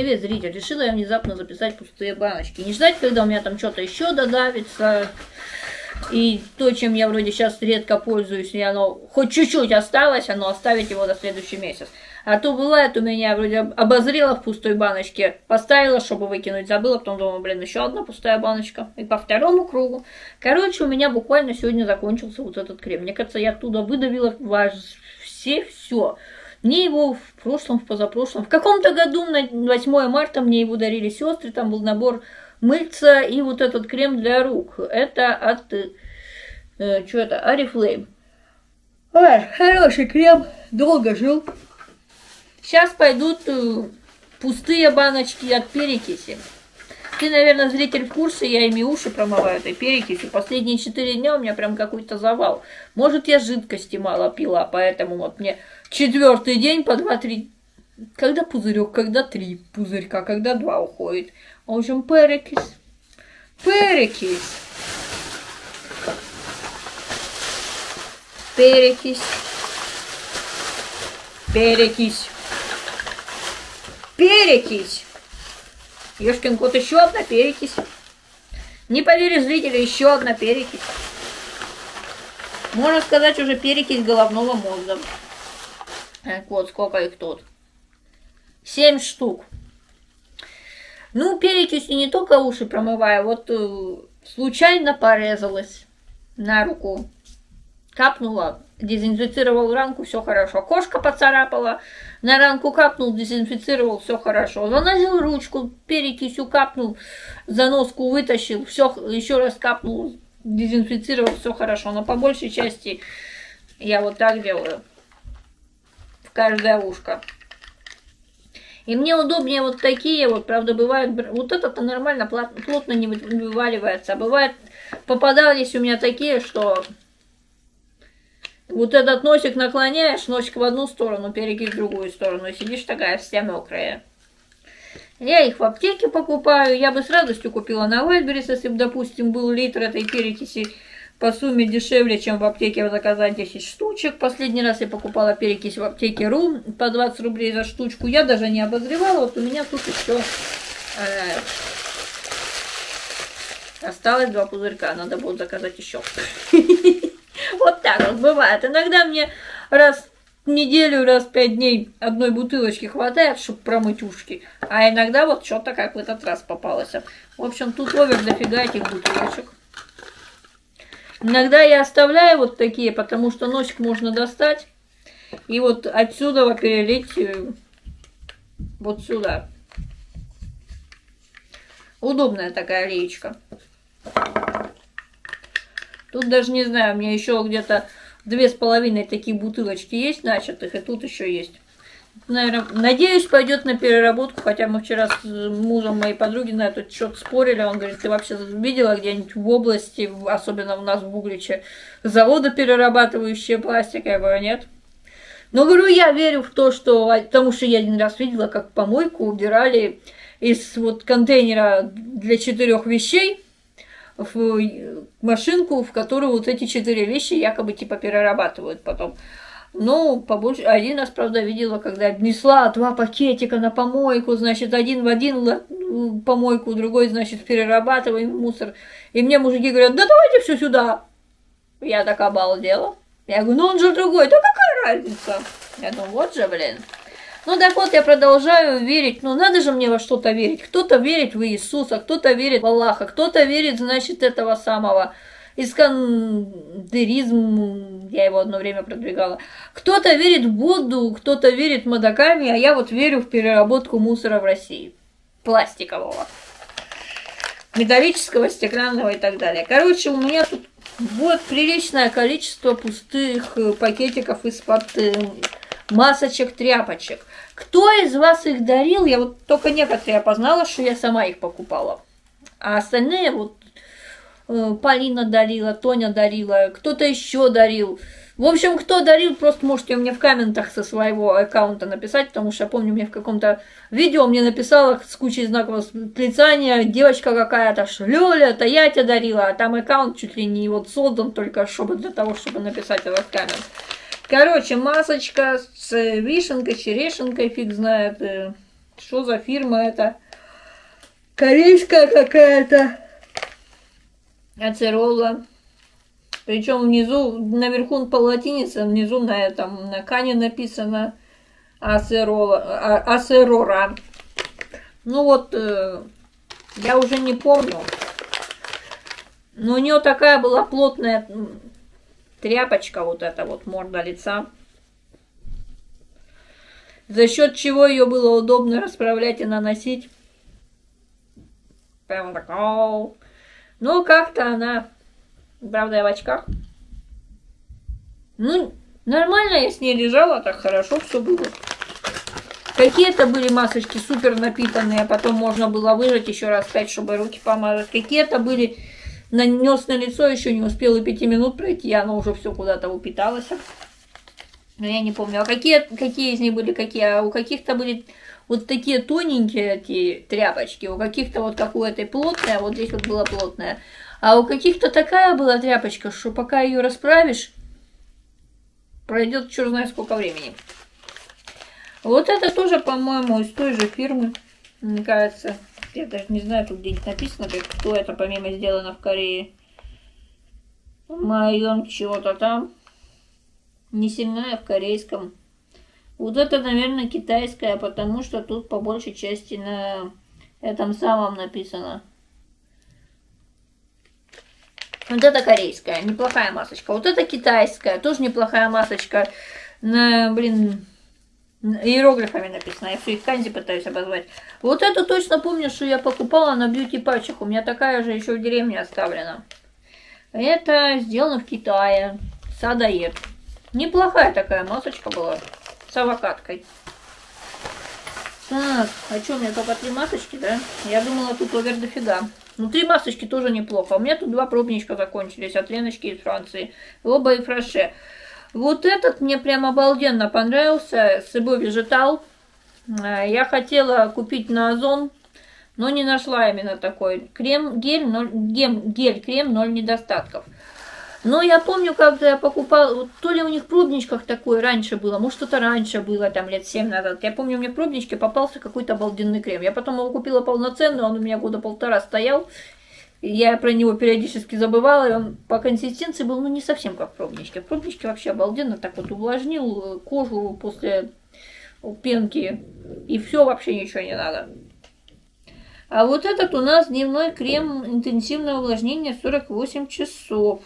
Привет, зритель. Решила я внезапно записать пустые баночки. Не ждать, когда у меня там что-то еще додавится. И то, чем я вроде сейчас редко пользуюсь, и оно хоть чуть-чуть осталось, оно оставить его до следующий месяц. А то бывает у меня, вроде обозрела в пустой баночке, поставила, чтобы выкинуть, забыла, потом думала, блин, еще одна пустая баночка. И по второму кругу. Короче, у меня буквально сегодня закончился вот этот крем. Мне кажется, я оттуда выдавила все. Мне его в прошлом, в позапрошлом, в каком-то году на 8 марта мне его дарили сестры, там был набор мыльца и вот этот крем для рук. Это от, что это, Oriflame. Ой, хороший крем, долго жил. Сейчас пойдут пустые баночки от перекиси. Ты, наверное, зритель в курсе, я ими уши промываю этой перекисью. Последние 4 дня у меня прям какой-то завал. Может, я жидкости мало пила, поэтому вот мне 4-й день по 2-3... Когда пузырек, когда 3 пузырька, когда 2 уходит. В общем, перекись. Перекись. Перекись. Перекись. Перекись. Ёшкин кот, еще одна перекись. Не поверишь, зрители, еще одна перекись. Можно сказать, уже перекись головного мозга. Вот сколько их тут. 7 штук. Ну, перекисью не только уши промываю. Вот случайно порезалась на руку. Капнула, дезинфицировал ранку, все хорошо. Кошка поцарапала, на ранку капнул, дезинфицировал, все хорошо. Занозил ручку, перекисью капнул, заноску вытащил, все еще раз капнул, дезинфицировал, все хорошо. Но по большей части я вот так делаю в каждое ушко. И мне удобнее вот такие вот, правда, бывают, вот это-то нормально, плотно не вываливается. А бывает, попадались у меня такие, что вот этот носик наклоняешь, носик в одну сторону, перекись в другую сторону, и сидишь такая вся мокрая. Я их в аптеке покупаю, я бы с радостью купила на Wildberries, если бы, допустим, был литр этой перекиси по сумме дешевле, чем в аптеке заказать 10 штучек. Последний раз я покупала перекись в аптеке РУ по 20 рублей за штучку. Я даже не обозревала, вот у меня тут еще осталось 2 пузырька, надо будет заказать еще. Вот так вот бывает. Иногда мне раз в неделю, раз в 5 дней одной бутылочки хватает, чтобы промыть ушки. А иногда вот что-то как в этот раз попалось. В общем, тут овер дофига этих бутылочек. Иногда я оставляю вот такие, потому что носик можно достать. И вот отсюда перелить вот сюда. Удобная такая леечка. Тут даже не знаю, у меня еще где-то 2,5 такие бутылочки есть начатых, и тут еще есть. Наверное, надеюсь, пойдет на переработку, хотя мы вчера с мужем моей подруги на этот счет спорили. Он говорит, ты вообще видела где-нибудь в области, особенно у нас в Угличе, заводы, перерабатывающие пластик? Я говорю, нет. Но говорю, я верю в то, что... Потому что я один раз видела, как помойку убирали из вот контейнера для 4 вещей в машинку, в которую вот эти 4 вещи якобы типа перерабатывают потом. Ну, побольше. Один раз, правда, видела, когда несла 2 пакетика на помойку, значит, один в один помойку, другой, значит, перерабатываем мусор. И мне мужики говорят, да давайте все сюда. Я так обалдела. Я говорю, ну он же другой, да какая разница? Я думаю, вот же, блин. Ну так вот, я продолжаю верить, ну надо же мне во что-то верить. Кто-то верит в Иисуса, кто-то верит в Аллаха, кто-то верит, значит, этого самого искандеризм, я его одно время продвигала. Кто-то верит в Будду, кто-то верит в Мадаками, а я вот верю в переработку мусора в России. Пластикового, металлического, стеклянного и так далее. Короче, у меня тут вот приличное количество пустых пакетиков из-под масочек, тряпочек. Кто из вас их дарил? Я вот только некоторые опознала, что я сама их покупала. А остальные вот Полина дарила, Тоня дарила, кто-то еще дарил. В общем, кто дарил, просто можете мне в комментах со своего аккаунта написать, потому что я помню, мне в каком-то видео мне написала с кучей знаков восклицания девочка какая-то, что Лёля, это я тебя дарила, а там аккаунт чуть ли не вот создан только чтобы для того, чтобы написать этот коммент. Короче, масочка с вишенкой, черешенкой, фиг знает. Что за фирма это? Корейская какая-то. Ацерола. Причем внизу, наверху по латинице, внизу на кане написано Асерора. Ну вот, я уже не помню. Но у нее такая была плотная тряпочка, вот эта вот морда лица. За счет чего ее было удобно расправлять и наносить. Прям так. Ну, как-то она, правда, я в очках. Ну, нормально я с ней лежала, так хорошо все было. Какие-то были масочки супер напитанные, а потом можно было выжать еще раз 5, чтобы руки помазать. Какие-то были, нанес на лицо, еще не успела 5 минут пройти, оно уже все куда-то упиталось. Но я не помню, а какие из них были какие? А у каких-то были вот такие тоненькие эти тряпочки, у каких-то вот как у этой плотная, вот здесь вот была плотная. А у каких-то такая была тряпочка, что пока ее расправишь, пройдет черт знает сколько времени. Вот это тоже, по-моему, из той же фирмы, мне кажется. Я даже не знаю, тут где-нибудь написано, кто это помимо сделано в Корее. Майон чего-то там. Не сильная в корейском. Вот это, наверное, китайская, потому что тут по большей части на этом самом написано. Вот это корейская, неплохая масочка. Вот это китайская, тоже неплохая масочка. На, блин, иероглифами написано. Я все их канзи пытаюсь обозвать. Вот это точно помню, что я покупала на бьюти-патчах. У меня такая же еще в деревне оставлена. Это сделано в Китае. Садаед. Неплохая такая масочка была. С авокадкой. Так, а что, у меня только 3 масочки, да? Я думала, тут овер дофига. Ну, 3 масочки тоже неплохо. У меня тут 2 пробничка закончились от Леночки из Франции. Оба и фраше. Вот этот мне прям обалденно понравился. Себо Вежитал. Я хотела купить на Озон, но не нашла именно такой. Гель-крем 0 недостатков. Но я помню, когда я покупала, вот то ли у них в пробничках такое раньше было, может что-то раньше было, там лет 7 назад. Я помню, мне в пробничке попался какой-то обалденный крем. Я потом его купила полноценный, он у меня года 1,5 стоял. Я про него периодически забывала, и он по консистенции был, ну, не совсем как в пробничке. В пробничке вообще обалденно так вот увлажнил кожу после пенки, и все, вообще ничего не надо. А вот этот у нас дневной крем интенсивное увлажнение 48 часов.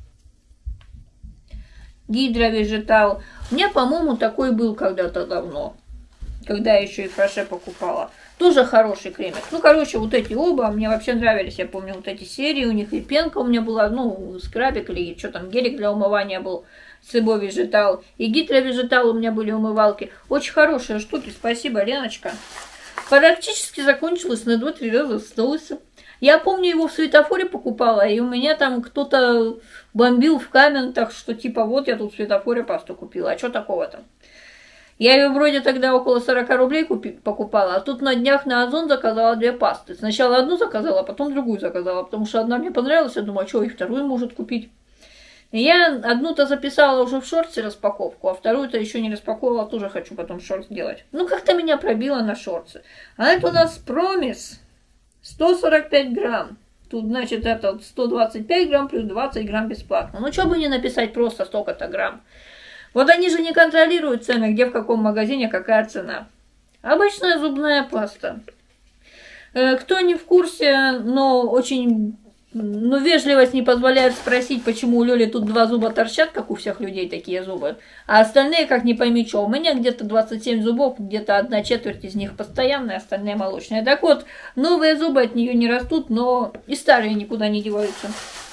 Гидровежитал. У меня, по-моему, такой был когда-то давно, когда я еще и фраше покупала. Тоже хороший кремик. Ну, короче, вот эти оба мне вообще нравились. Я помню вот эти серии, у них и пенка у меня была, ну, скрабик или что там, гелик для умывания был, Себо Вежитал. И гидровежитал у меня были умывалки. Очень хорошие штуки, спасибо, Леночка. Практически закончилось, на 2-3 раза осталось. Я помню, его в светофоре покупала, и у меня там кто-то бомбил в комментах, что типа вот я тут в светофоре пасту купила, а что такого-то? Я ее вроде тогда около 40 рублей покупала, а тут на днях на Озон заказала 2 пасты. Сначала одну заказала, а потом другую заказала, потому что одна мне понравилась, я думаю, а что, и вторую может купить. И я одну-то записала уже в шорте распаковку, а вторую-то еще не распаковала, тоже хочу потом шорт сделать. Ну, как-то меня пробило на шорты. А это у нас Промис. 145 грамм. Тут, значит, это 125 грамм плюс 20 грамм бесплатно. Ну, что бы не написать просто столько-то грамм. Вот они же не контролируют цены, где в каком магазине какая цена. Обычная зубная паста. Кто не в курсе, но очень... Ну, вежливость не позволяет спросить, почему у Лёли тут 2 зуба торчат, как у всех людей такие зубы, а остальные, как не пойми что. У меня где-то 27 зубов, где-то 1/4 из них постоянные, остальные молочные. Так вот, новые зубы от нее не растут, но и старые никуда не деваются.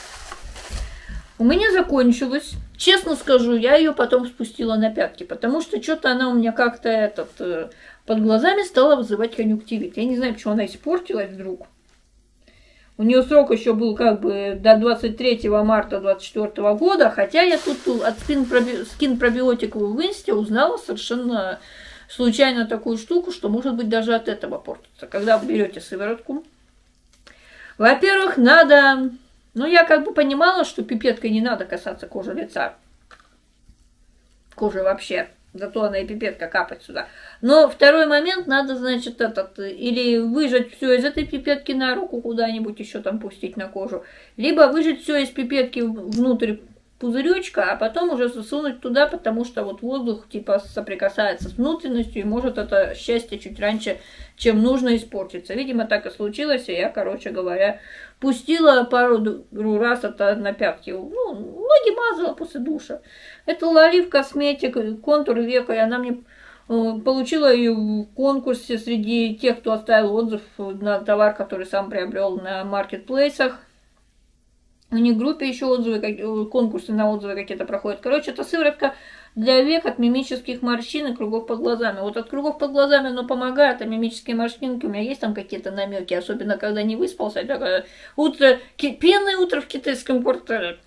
У меня закончилось. Честно скажу, я ее потом спустила на пятки, потому что что-то она у меня как-то под глазами стала вызывать конъюнктивит. Я не знаю, почему она испортилась вдруг. У нее срок еще был как бы до 23 марта 2024 года, хотя я тут от Skin Probiotic в Инсте узнала совершенно случайно такую штуку, что может быть даже от этого портится. Когда вы берете сыворотку, во-первых, надо... Ну, я как бы понимала, что пипеткой не надо касаться кожи лица. Кожи вообще. Зато она и пипетка капать сюда. Но второй момент, надо, значит, или выжать все из этой пипетки на руку куда-нибудь еще там пустить на кожу, либо выжать все из пипетки внутрь пузыречка, а потом уже засунуть туда, потому что вот воздух типа соприкасается с внутренностью и может это счастье чуть раньше, чем нужно, испортиться. Видимо, так и случилось, и я, короче говоря, пустила пару раз это на пятки. Ну, ноги мазала после душа. Это Лолив Косметик, контур века, и она мне получила ее в конкурсе среди тех, кто оставил отзыв на товар, который сам приобрел на маркетплейсах. У них в группе еще отзывы, конкурсы на отзывы какие-то проходят. Короче, это сыворотка для век от мимических морщин и кругов под глазами. Вот от кругов под глазами оно помогает, а мимические морщинки, у меня есть там какие-то намеки, особенно когда не выспался. Такое пьяное утро в китайском квартале.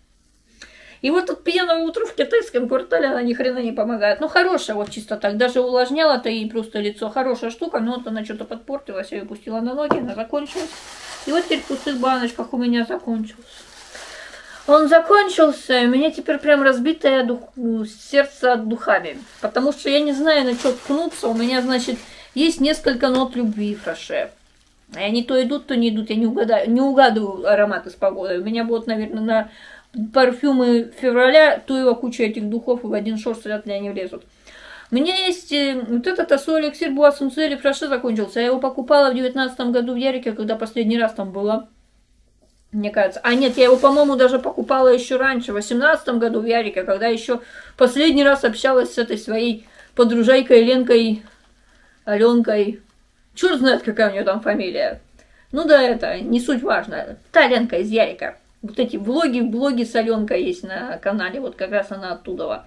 И вот это пьяное утро в китайском квартале, она ни хрена не помогает. Ну, хорошая вот чисто так. Даже увлажняла-то и просто лицо. Хорошая штука, но вот она что-то подпортилась. Я ее пустила на ноги, она закончилась. И вот теперь в пустых баночках у меня закончился. Он закончился, и у меня теперь прям разбитое сердце от духами. Потому что я не знаю, на что ткнуться. У меня, значит, есть несколько нот любви в Фраше. И они то идут, то не идут. Я не угадываю ароматы с погодой. У меня будут, наверное, на парфюмы февраля, то его куча этих духов, и в один шорт вряд ли они влезут. У меня есть вот этот Асо эликсир Буа Сунцуэли Фраше закончился. Я его покупала в 2019 году в Ярике, когда последний раз там была. Мне кажется. А нет, я его, по-моему, даже покупала еще раньше, в 2018 году в Ярике, когда еще последний раз общалась с этой своей подружайкой Ленкой, Аленкой. Черт знает, какая у нее там фамилия. Ну да, это не суть важно. Та Ленка из Ярика. Вот эти блоги с Аленкой есть на канале, вот как раз она оттуда.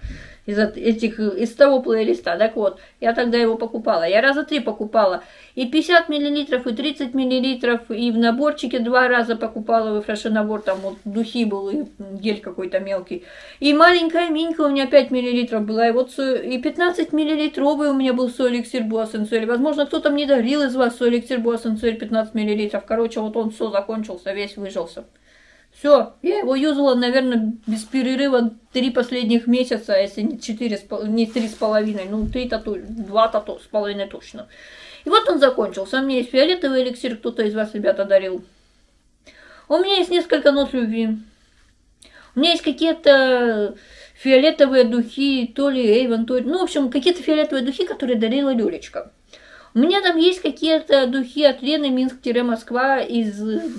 Из того плейлиста. Так вот, я тогда его покупала. Я раза 3 покупала. И 50 мл, и 30 мл, и в наборчике 2 раза покупала в Фраше набор. Там вот духи был, и гель какой-то мелкий. И маленькая минька у меня 5 мл была. И вот и 15 мл у меня был Со эликсир Буа Сунцуэли. Возможно, кто-то мне дарил из вас Со эликсир Буа Сунцуэли 15 мл. Короче, вот он все закончился, весь выжился. Все, я его юзала, наверное, без перерыва 3 последних месяца, если не 3,5, ну 2,5 точно. И вот он закончился. У меня есть фиолетовый эликсир, кто-то из вас, ребята, дарил. У меня есть несколько нот любви. У меня есть какие-то фиолетовые духи, то ли Эйвен, то ли... Ну, в общем, какие-то фиолетовые духи, которые дарила Люлечка. У меня там есть какие-то духи от Лены Минск-Москва из...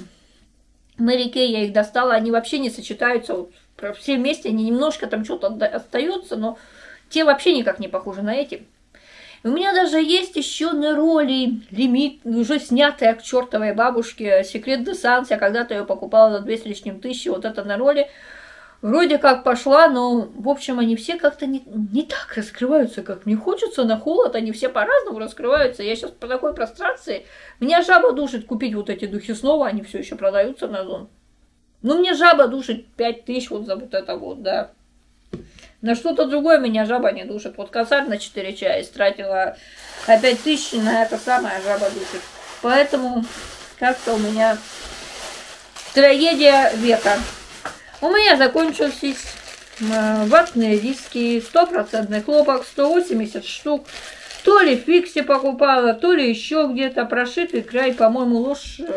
Мэри Кей, я их достала, они вообще не сочетаются, вот, все вместе, они немножко там что-то остается, но те вообще никак не похожи на эти. У меня даже есть еще на роли лимит, уже снятая к чертовой бабушке, Секрет де Санс, я когда-то ее покупала за 2 с лишним тысячи, вот это на роли. Вроде как пошла, но, в общем, они все как-то не так раскрываются, как мне хочется, на холод, они все по-разному раскрываются. Я сейчас по такой прострации, меня жаба душит купить вот эти духи снова, они все еще продаются на Озон. Ну, мне жаба душит 5000 вот за вот это вот, да. На что-то другое меня жаба не душит. Вот косарь на 4 чая истратила, а 5000 на это самое жаба душит. Поэтому как-то у меня трагедия века. У меня закончились ватные диски, 100% хлопок, 180 штук. То ли в Фиксе покупала, то ли еще где-то. Прошитый край, по-моему,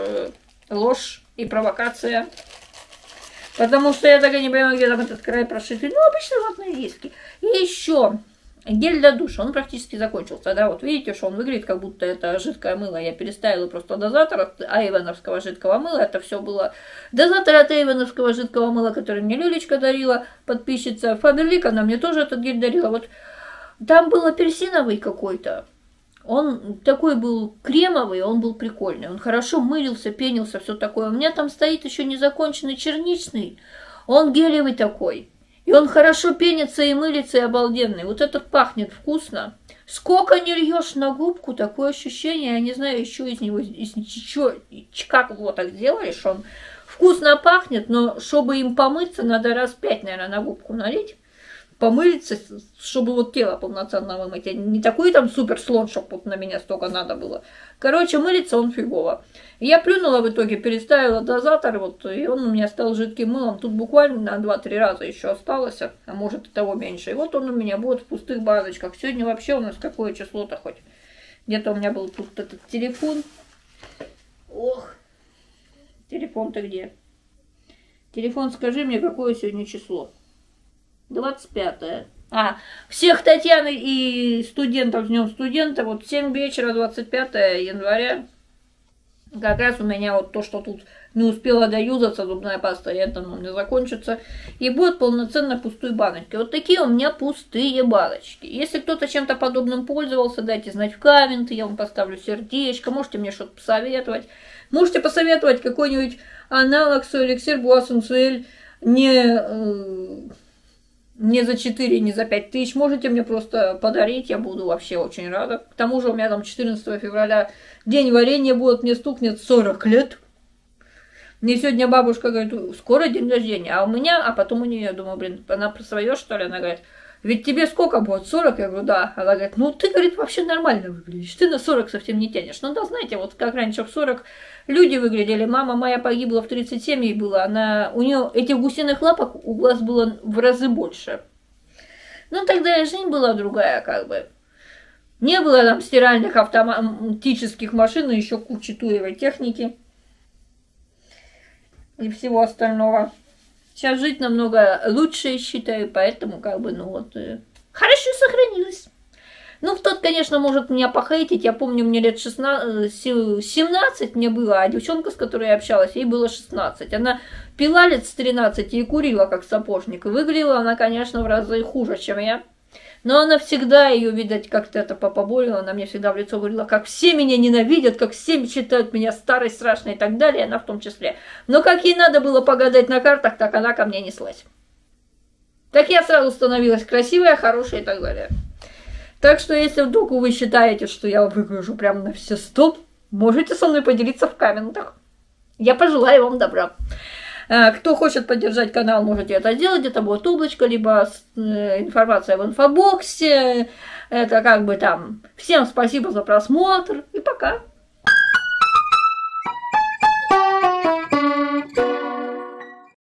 ложь и провокация. Потому что я так и не понимаю, где там этот край прошитый. Ну, обычно ватные диски. И еще гель для душа, он практически закончился. Да, вот видите, что он выглядит, как будто это жидкое мыло. Я переставила просто дозатор от эйвеновского жидкого мыла. Это все было дозатор от эйвеновского жидкого мыла, который мне Люлечка дарила, подписчица. Фаберлик, она мне тоже этот гель дарила. Вот там был апельсиновый какой-то. Он такой был кремовый, он был прикольный. Он хорошо мылился, пенился, все такое. У меня там стоит еще незаконченный черничный. Он гелевый такой. И он хорошо пенится и мылится, и обалденный. Вот этот пахнет вкусно. Сколько не льешь на губку, такое ощущение, я не знаю, еще из него, как его так сделали, что он вкусно пахнет, но чтобы им помыться, надо раз 5, наверное, на губку налить. помыться, чтобы вот тело полноценно вымыть. Я не такой там супер слон, чтобы вот на меня столько надо было. Короче, мылится он фигово. Я плюнула в итоге, переставила дозатор, вот, и он у меня стал жидким мылом. Тут буквально на 2-3 раза еще осталось, а может и того меньше. И вот он у меня будет в пустых баночках. Сегодня вообще у нас какое число-то хоть? Где-то у меня был тут этот телефон. Ох, телефон-то где? Телефон, скажи мне, какое сегодня число? 25-е. Всех Татьяны и студентов с днем студента. Вот 7 вечера, 25 января. Как раз у меня вот то, что тут не успела доюзаться, зубная паста, это у меня закончится. И будет полноценно пустые баночки. Вот такие у меня пустые баночки. Если кто-то чем-то подобным пользовался, дайте знать в комменты, я вам поставлю сердечко. Можете мне что-то посоветовать. Можете посоветовать какой-нибудь аналог эликсир Буассенцуэль не за 4, не за 5 тысяч. Можете мне просто подарить, я буду вообще очень рада. К тому же у меня там 14 февраля день варенья будет, мне стукнет 40 лет. Мне сегодня бабушка говорит, скоро день рождения, а потом у нее, я думаю, блин, она про свое, что ли? Она говорит, ведь тебе сколько будет, 40? Я говорю, да. Она говорит, ну ты, говорит, вообще нормально выглядишь, ты на 40 совсем не тянешь. Ну да, знаете, вот как раньше в 40 люди выглядели, мама моя погибла в 37, ей было, у нее этих гусиных лапок у глаз было в разы больше. Ну тогда и жизнь была другая, как бы. Не было там стиральных автоматических машин и еще кучи туевой техники и всего остального. Сейчас жить намного лучше, считаю, поэтому как бы, хорошо сохранилось. Ну, кто-то, конечно, может меня похейтить. Я помню, мне лет 17 мне было, а девчонка, с которой я общалась, ей было 16. Она пила лет с 13 и курила, как сапожник. И выглядела она, конечно, в разы хуже, чем я. Но она всегда, ее, видать, как-то это поболело, она мне всегда в лицо говорила, как все меня ненавидят, как все считают меня старой, страшной и так далее, она в том числе. Но как ей надо было погадать на картах, так она ко мне неслась. Так я сразу становилась красивая, хорошая и так далее. Так что, если вдруг вы считаете, что я выгляжу прям на все 100, можете со мной поделиться в комментах. Я пожелаю вам добра. Кто хочет поддержать канал, можете это сделать. Это будет облачко, либо информация в инфобоксе. Это как бы там. Всем спасибо за просмотр и пока.